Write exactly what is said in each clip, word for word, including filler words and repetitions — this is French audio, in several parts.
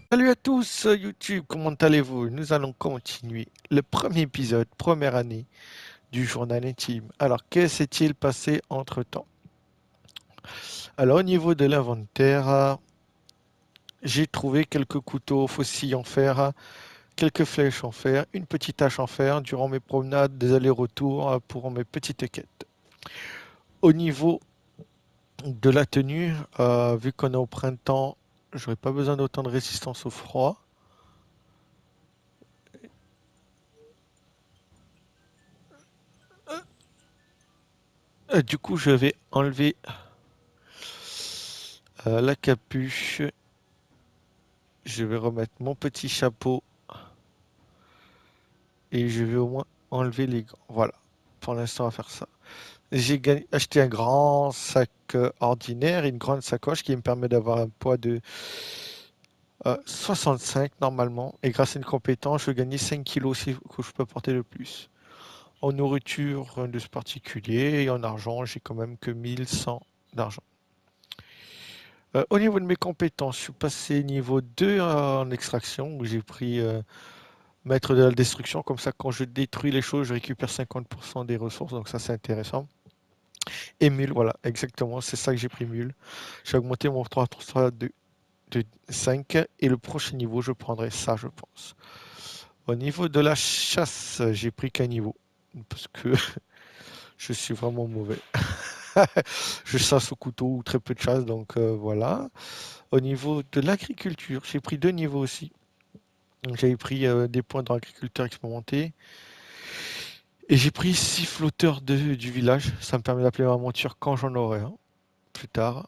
Salut à tous, euh, YouTube, comment allez-vous? Nous allons continuer le premier épisode, première année du journal intime. Alors, que s'est-il passé entre-temps? Alors, au niveau de l'inventaire, euh, j'ai trouvé quelques couteaux faucilles en fer, euh, quelques flèches en fer, une petite hache en fer durant mes promenades, des allers-retours euh, pour mes petites quêtes. Au niveau de la tenue, euh, vu qu'on est au printemps, j'aurais pas besoin d'autant de résistance au froid. Euh, du coup, je vais enlever euh, la capuche. Je vais remettre mon petit chapeau et je vais au moins enlever les gants. Voilà, pour l'instant, on va faire ça. J'ai gagné- acheté un grand sac euh, ordinaire et une grande sacoche qui me permet d'avoir un poids de euh, soixante-cinq normalement. Et grâce à une compétence, je gagne cinq kilos aussi que je peux porter de plus. En nourriture, rien de ce particulier. Et en argent, j'ai quand même que mille cent d'argent. Euh, au niveau de mes compétences, je suis passé niveau deux en extraction où j'ai pris euh, Maître de la destruction, comme ça quand je détruis les choses, je récupère cinquante pour cent des ressources, donc ça c'est intéressant. Et mule, voilà, exactement, c'est ça que j'ai pris mule. J'ai augmenté mon trois trois de, de cinq et le prochain niveau, je prendrai ça, je pense. Au niveau de la chasse, j'ai pris qu'un niveau, parce que je suis vraiment mauvais. Je chasse au couteau ou très peu de chasse, donc euh, voilà. Au niveau de l'agriculture, j'ai pris deux niveaux aussi. Donc, j'avais pris euh, des points dans l'agriculteur expérimenté. Et j'ai pris six flotteurs de- du village. Ça me permet d'appeler ma monture quand j'en aurai un, plus tard.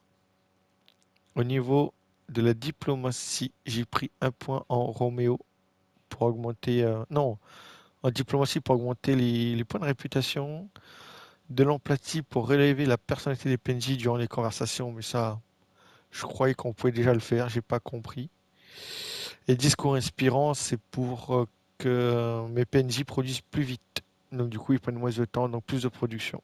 Au niveau de la diplomatie, j'ai pris un point en Roméo pour augmenter. Euh, non, en diplomatie pour augmenter les, les points de réputation. De l'empathie pour relever la personnalité des P N J durant les conversations. Mais ça, je croyais qu'on pouvait déjà le faire. J'ai pas compris. Et discours inspirant, c'est pour euh, que mes P N J produisent plus vite. Donc du coup, ils prennent moins de temps, donc plus de production.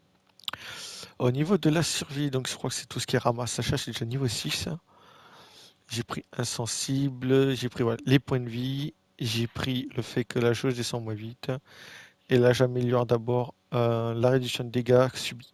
Au niveau de la survie, donc je crois que c'est tout ce qui est ramasse achat, c'est déjà niveau six. J'ai pris insensible, j'ai pris voilà, les points de vie, j'ai pris le fait que la jauge descend moins vite. Et là, j'améliore d'abord euh, la réduction de dégâts subis.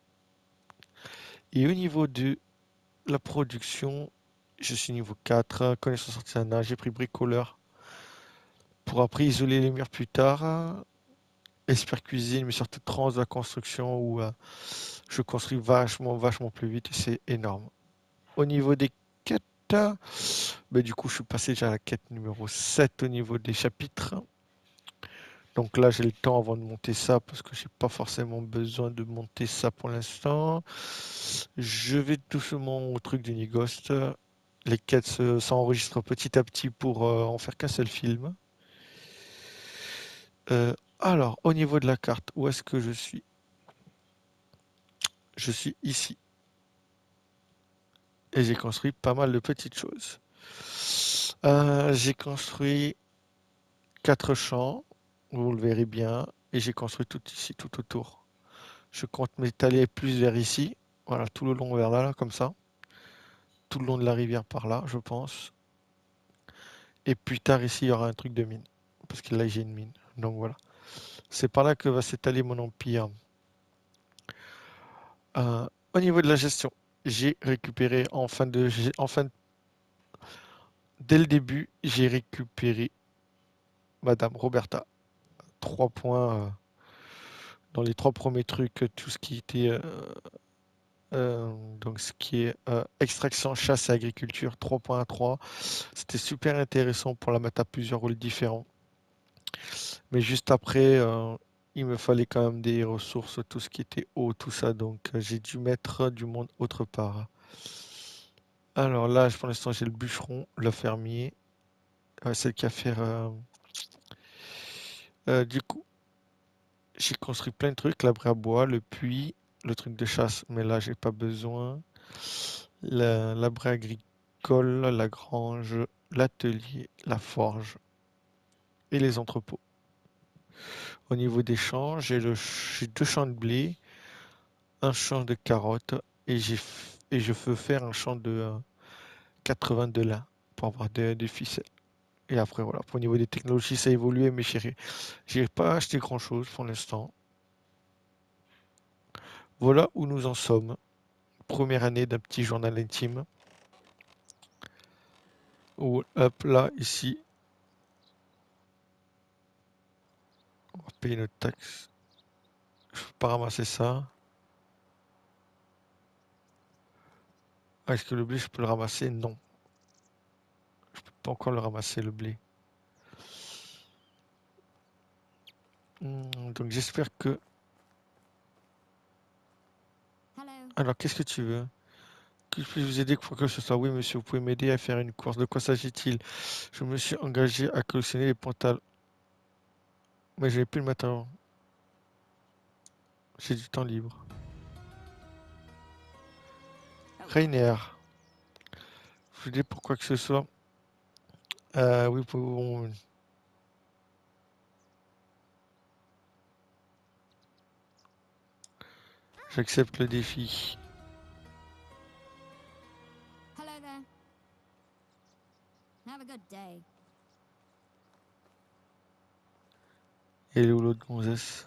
Et au niveau de la production, je suis niveau quatre, connaissance artisanale, j'ai pris bricoleur pour après isoler les murs plus tard. Expert cuisine, mais surtout trans de la construction où euh, je construis vachement, vachement plus vite et c'est énorme. Au niveau des quêtes, bah, du coup, je suis passé déjà à la quête numéro sept au niveau des chapitres. Donc là, j'ai le temps avant de monter ça parce que j'ai pas forcément besoin de monter ça pour l'instant. Je vais doucement au truc du Ghost. Les quêtes se- s'enregistrent petit à petit pour euh, en faire qu'un seul film. Euh, alors, au niveau de la carte, où est-ce que je suis? Je suis ici. Et j'ai construit pas mal de petites choses. Euh, j'ai construit quatre champs, vous le verrez bien, et j'ai construit tout ici, tout autour. Je compte m'étaler plus vers ici, voilà, tout le long vers là, là, comme ça, tout le long de la rivière par là, je pense. Et plus tard ici, il y aura un truc de mine, parce que là j'ai une mine. Donc voilà, c'est par là que va s'étaler mon empire. Euh, au niveau de la gestion, j'ai récupéré en fin de, en fin de- dès le début, j'ai récupéré Madame Roberta. Trois points euh, dans les trois premiers trucs, tout ce qui était euh, euh, donc ce qui est euh, extraction, chasse et agriculture trois point trois. C'était super intéressant pour la mettre à plusieurs rôles différents. Mais juste après, euh, il me fallait quand même des ressources, tout ce qui était eau, tout ça. Donc euh, j'ai dû mettre du monde autre part. Alors là, pour l'instant, j'ai le bûcheron, le fermier, euh, celle qui a fait. euh, euh, du coup, j'ai construit plein de trucs, l'abri à bois, le puits, le truc de chasse, mais là, j'ai pas besoin. La- L'abri agricole, la grange, l'atelier, la forge et les entrepôts. Au niveau des champs, j'ai le ch- j'ai deux champs de blé, un champ de carottes et j'ai f- et je veux faire un champ de euh, quatre-vingt de lin. pour avoir des, des ficelles. Et après, voilà, au niveau des technologies, ça a évolué, mais j'ai j'ai pas acheté grand-chose pour l'instant. Voilà où nous en sommes. Première année d'un petit journal intime. Où, hop, là, ici, on va payer notre taxe. Je peux pas ramasser ça. Ah, est-ce que le blé, je peux le ramasser? Non. Je peux pas encore le ramasser, le blé. Hmm, donc j'espère que... Alors, qu'est-ce que tu veux? Que je puisse vous aider quoi que ce soit? Oui, monsieur, vous pouvez m'aider à faire une course. De quoi s'agit-il? Je me suis engagé à collectionner les pantalons. Mais je n'ai plus le matériau. J'ai du temps libre. Rainer, je vous dis pour quoi que ce soit. Euh, oui, pour... J'accepte le défi. Et elle est où l'autre gonzesse?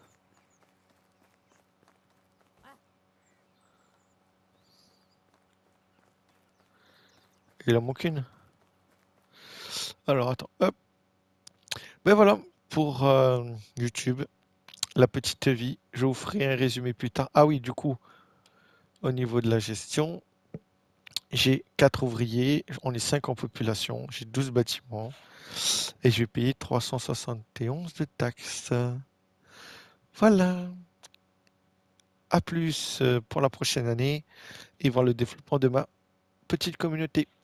Il en manque une. Alors attends, hop. Ben voilà, pour euh, YouTube, la petite vie. Je vous ferai un résumé plus tard. Ah oui, du coup, au niveau de la gestion, j'ai quatre ouvriers, on est cinq en population, j'ai douze bâtiments et je vais payer trois cent soixante et onze de taxes. Voilà. À plus euh, pour la prochaine année et voir le développement de ma petite communauté.